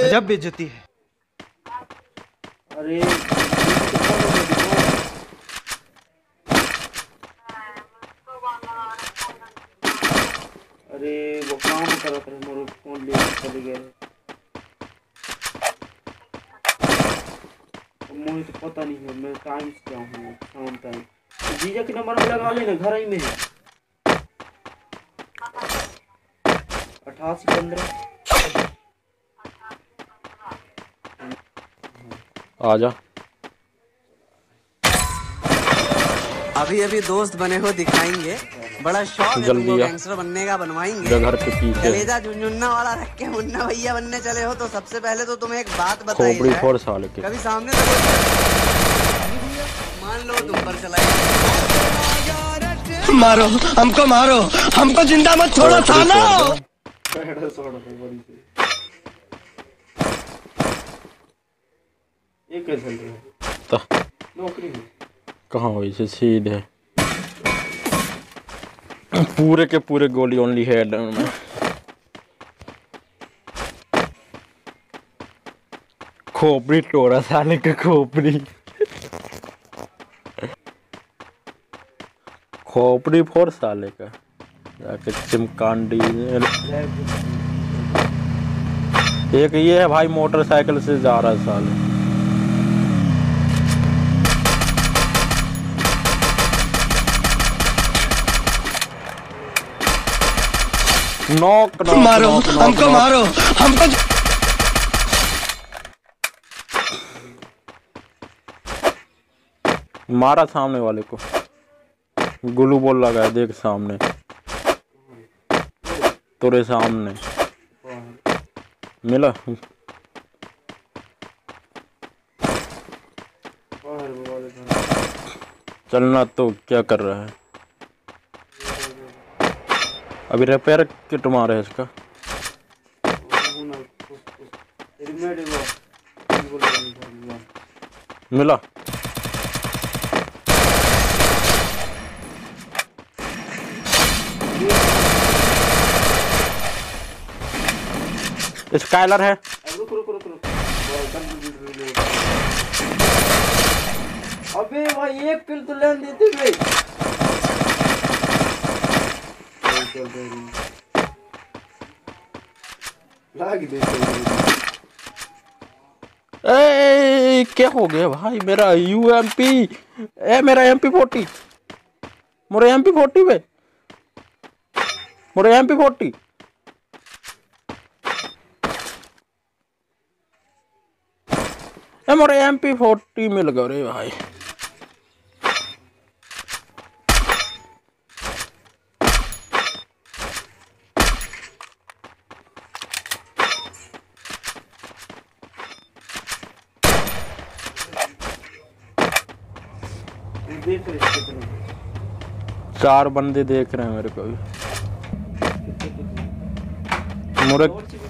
गजब बेइज्जती है। अरे अरे वो काम कर रहे मेरे फोन ले चले गए। मुझे तो पता नहीं है, मैं टाइम से क्या हूँ शाम टाइम। जीजा के नंबर में लगा लेना, घर ही में है 8815। आजा। अभी अभी दोस्त बने हो दिखाएंगे, बड़ा शौक है तुमको गैंगस्टर बनने का, बनवाएंगे। घर के पीछे कलेजा झुनझुन्ना वाला रख के मुन्ना भैया बनने चले हो, तो सबसे पहले तो तुम्हें एक बात बताई खोपड़ी जाए। 4 साल के कभी सामने तो मान लो तुम पर चलाए, मारो हमको, मारो हमको, जिंदा मत छोड़ो थाना। ये कैसे चल रहा है? नौकरी में कहाँ हुई से सीधे पूरे के पूरे गोली ओनली हेड में। खोपड़ी टोरा साले का खोपड़ी खोपड़ी 4 साले का जाके चिमकांडी। एक ये है भाई मोटरसाइकिल से जा रहा है साले। नॉक नॉक मारो हमको, मारो हमको। मारा सामने वाले को, ग्लू बॉल लगा है देख सामने, तेरे सामने मिला। चलना तो क्या कर रहा है? अभी रिपेयर किट मारे है इसका। मिला स्काइलर है। रुक रुक रुक रुक। अबे भाई एक किल तो लेने देते भाई। लाग दे। ए क्या हो गया भाई? मेरा यूएमपी मेरा MP40, मेरा MP40 पे, मेरा MP40 मेरा MP40 मिल गया रे भाई। देख रहे 4 बंदे देख रहे हैं मेरे को भी। मेरे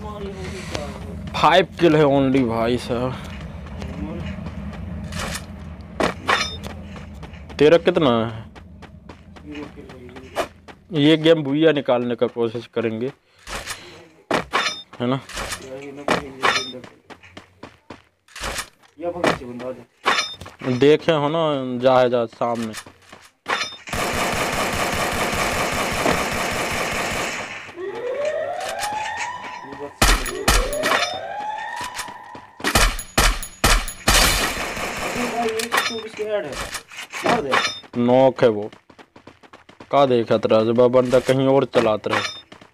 5 किल है ओनली भाई साहब। तेरा कितना है? ये गेम भूया निकालने का कोशिश करेंगे, है ना? देखे हो ना जा सामने। नॉक है वो का देखत रहा जब बंदा कहीं और चलात रहे।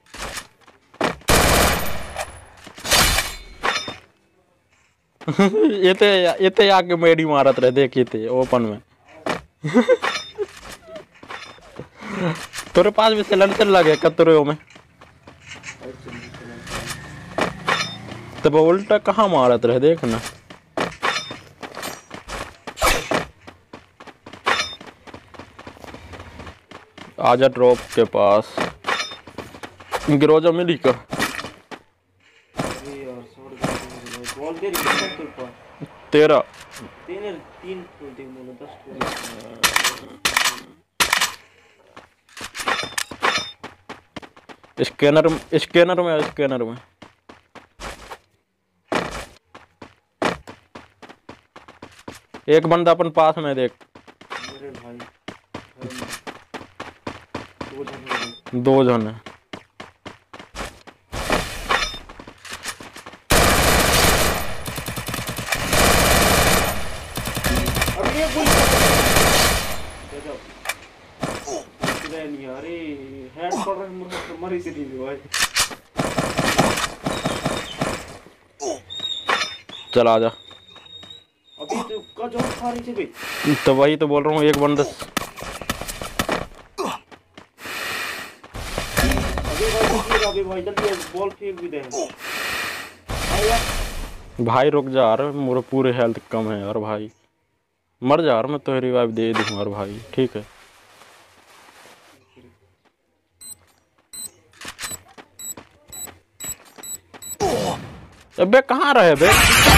ये आके मेडी मारत रहे देखी थे ओपन में। तेरे पास भी सिलेंडर लगे कतरे में, तब उल्टा कहाँ मारत रहे देखना। आजा ड्रॉप के पास। गिरोजा मिली का तेरा स्कैनर में एक बंदा अपन पास में देख। मेरे भाई दो जन 2 जन है। अरे ये गोली गजब नहीं। अरे हेड पड़ रहा है मरी से नहीं भाई। चल आजा। अभी तो का जो खा रही थी भाई। तो वही तो बोल रहा हूँ, एक बंदा। अभी भाई जल्दी बॉल फेंक भी दे भाई। रुक जा यार, मेरे पूरे हेल्थ कम है यार भाई। मर जा यार, मैं तो रिवाइव दे दूंगा यार भाई, ठीक है। अबे कहाँ रहे बे?